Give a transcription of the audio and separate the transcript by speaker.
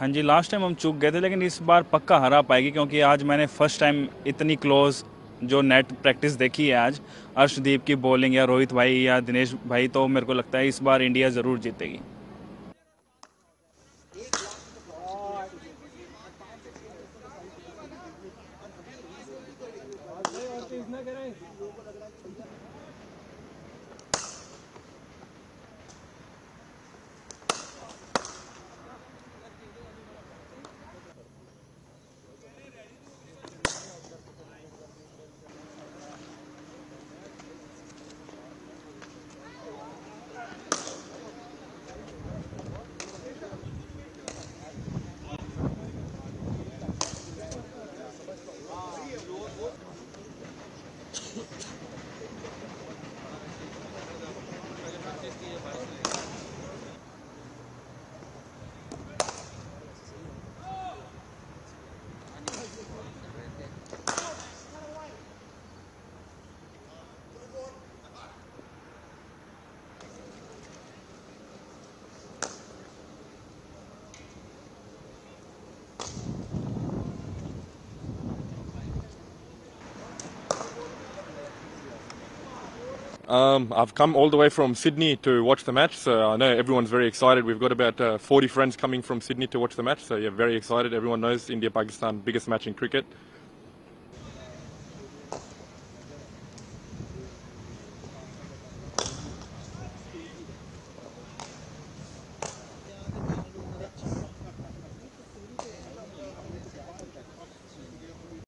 Speaker 1: हाँ जी, last time हम चूक गए थे, लेकिन इस बार पक्का हरा पाएगी, क्योंकि आज मैंने फर्स्ट टाइम इतनी क्लोज जो नेट प्रैक्टिस देखी है आज अर्शदीप की बॉलिंग या रोहित भाई या दिनेश भाई, तो मेरे को लगता है इस बार इंडिया ज़रूर जीतेगी।
Speaker 2: I've come all the way from Sydney to watch the match, so I know everyone's very excited. We've got about 40 friends coming from Sydney to watch the match, so yeah, very excited. Everyone knows India-Pakistan, biggest match in cricket.